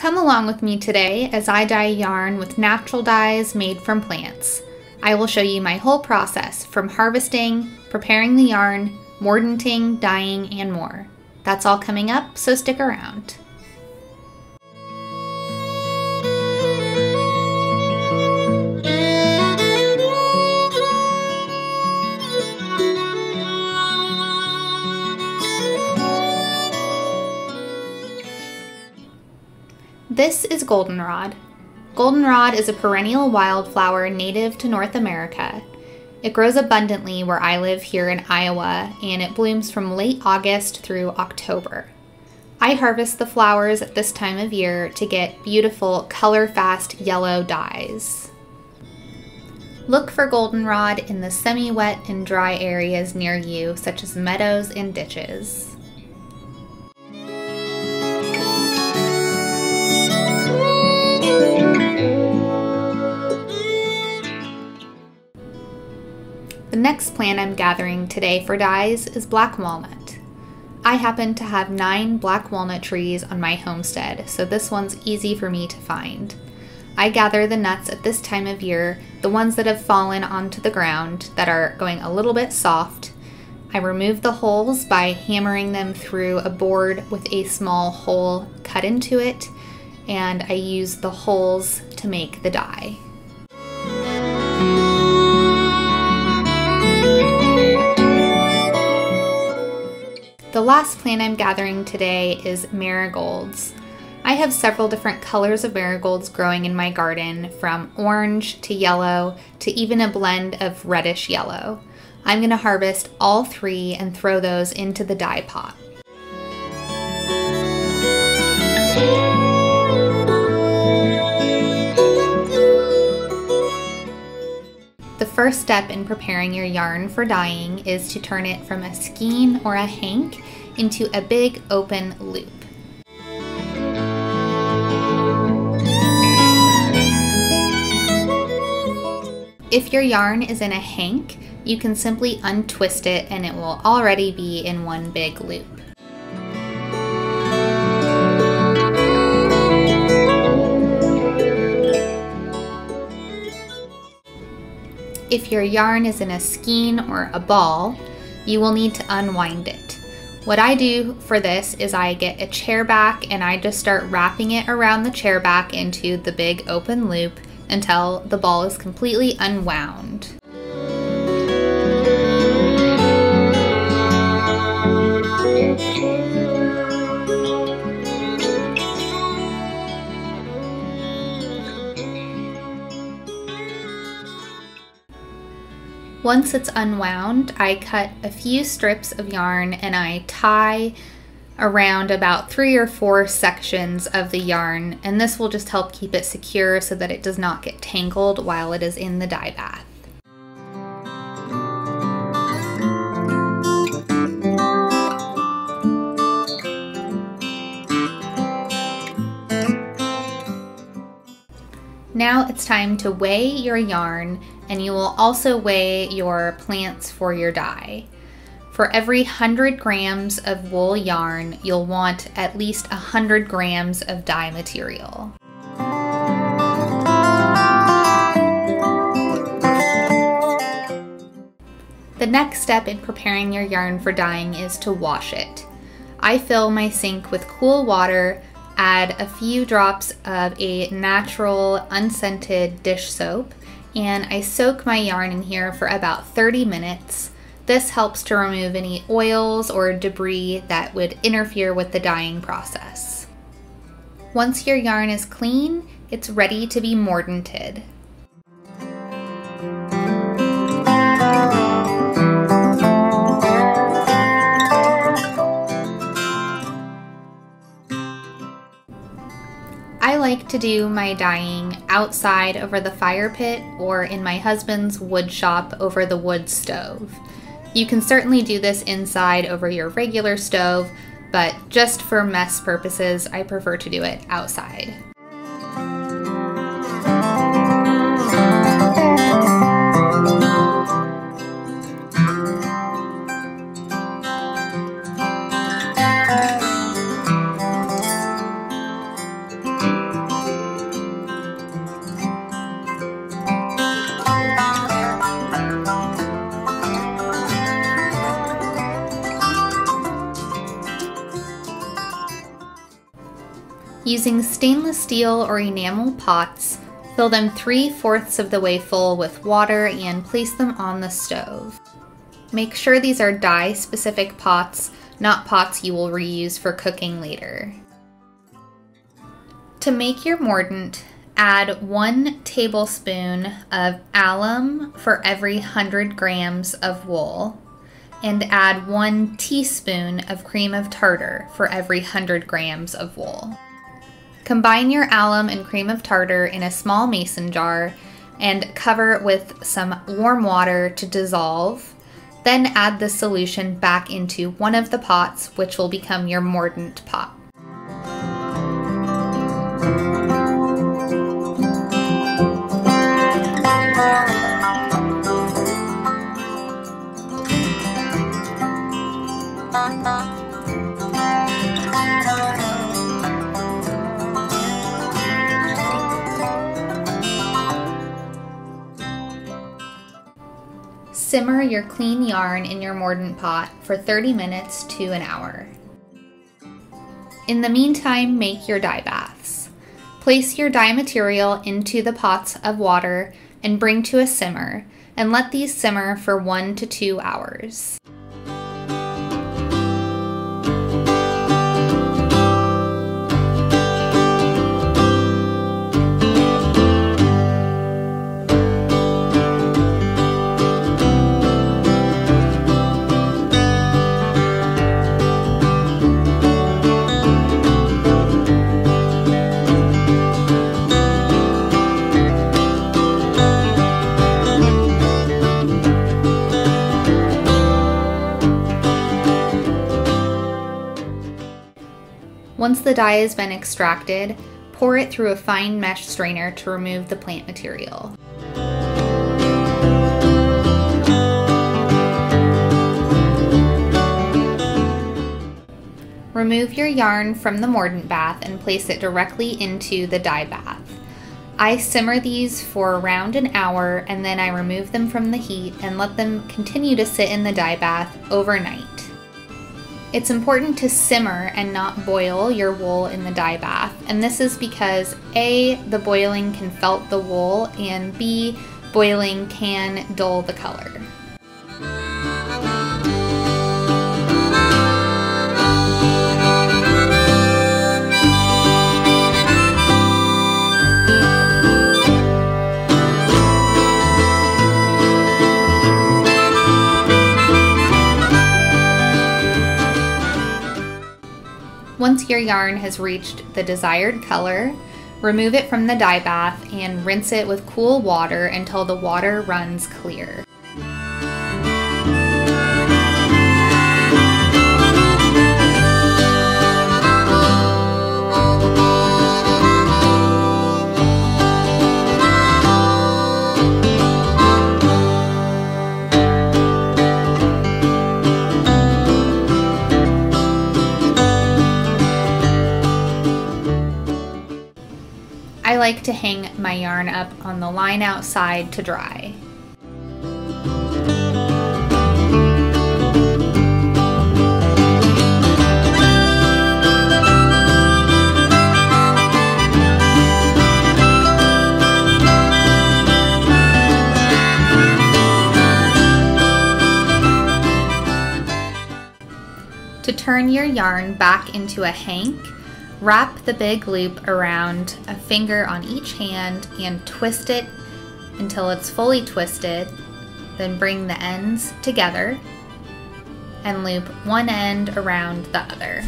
Come along with me today as I dye yarn with natural dyes made from plants. I will show you my whole process from harvesting, preparing the yarn, mordanting, dyeing, and more. That's all coming up, so stick around. This is goldenrod. Goldenrod is a perennial wildflower native to North America. It grows abundantly where I live here in Iowa, and it blooms from late August through October. I harvest the flowers at this time of year to get beautiful, color-fast yellow dyes. Look for goldenrod in the semi-wet and dry areas near you, such as meadows and ditches. The next plant I'm gathering today for dyes is black walnut. I happen to have 9 black walnut trees on my homestead, so this one's easy for me to find. I gather the nuts at this time of year, the ones that have fallen onto the ground that are going a little bit soft. I remove the holes by hammering them through a board with a small hole cut into it, and I use the holes to make the dye. The last plant I'm gathering today is marigolds. I have several different colors of marigolds growing in my garden, from orange to yellow to even a blend of reddish yellow. I'm going to harvest all 3 and throw those into the dye pot. The first step in preparing your yarn for dyeing is to turn it from a skein or a hank into a big open loop. If your yarn is in a hank, you can simply untwist it and it will already be in one big loop. If your yarn is in a skein or a ball, you will need to unwind it. What I do for this is I get a chair back and I just start wrapping it around the chair back into the big open loop until the ball is completely unwound. Once it's unwound, I cut a few strips of yarn and I tie around about 3 or 4 sections of the yarn, and this will just help keep it secure so that it does not get tangled while it is in the dye bath. Now it's time to weigh your yarn, and you will also weigh your plants for your dye. For every 100 grams of wool yarn, you'll want at least 100 grams of dye material. The next step in preparing your yarn for dyeing is to wash it. I fill my sink with cool water, add a few drops of a natural unscented dish soap, and I soak my yarn in here for about 30 minutes. This helps to remove any oils or debris that would interfere with the dyeing process. Once your yarn is clean, it's ready to be mordanted. I like to do my dyeing outside over the fire pit or in my husband's wood shop over the wood stove. You can certainly do this inside over your regular stove, but just for mess purposes, I prefer to do it outside. Using stainless steel or enamel pots, fill them 3/4 of the way full with water and place them on the stove. Make sure these are dye-specific pots, not pots you will reuse for cooking later. To make your mordant, add 1 tablespoon of alum for every 100 grams of wool, and add 1 teaspoon of cream of tartar for every 100 grams of wool. Combine your alum and cream of tartar in a small mason jar and cover with some warm water to dissolve. Then add the solution back into one of the pots, which will become your mordant pot. Simmer your clean yarn in your mordant pot for 30 minutes to an hour. In the meantime, make your dye baths. Place your dye material into the pots of water and bring to a simmer, and let these simmer for 1 to 2 hours. Once the dye has been extracted, pour it through a fine mesh strainer to remove the plant material. Remove your yarn from the mordant bath and place it directly into the dye bath. I simmer these for around an hour, and then I remove them from the heat and let them continue to sit in the dye bath overnight. It's important to simmer and not boil your wool in the dye bath, and this is because A, the boiling can felt the wool, and B, boiling can dull the color. Once your yarn has reached the desired color, remove it from the dye bath and rinse it with cool water until the water runs clear. I like to hang my yarn up on the line outside to dry. To turn your yarn back into a hank, wrap the big loop around a finger on each hand and twist it until it's fully twisted. Then bring the ends together and loop one end around the other.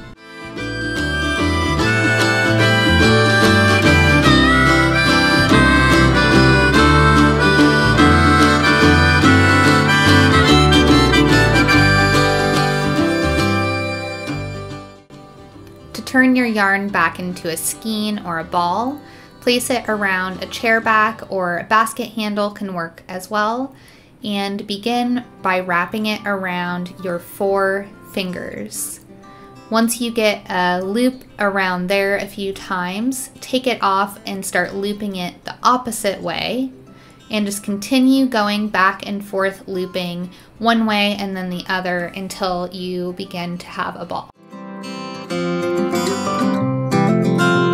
Turn your yarn back into a skein or a ball. Place it around a chair back, or a basket handle can work as well, and begin by wrapping it around your 4 fingers. Once you get a loop around there a few times, take it off and start looping it the opposite way, and just continue going back and forth looping one way and then the other until you begin to have a ball.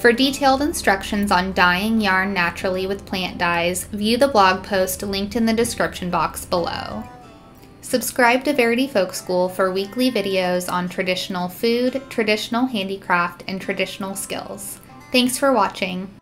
For detailed instructions on dyeing yarn naturally with plant dyes, view the blog post linked in the description box below. Subscribe to Verity Folk School for weekly videos on traditional food, traditional handicraft, and traditional skills. Thanks for watching.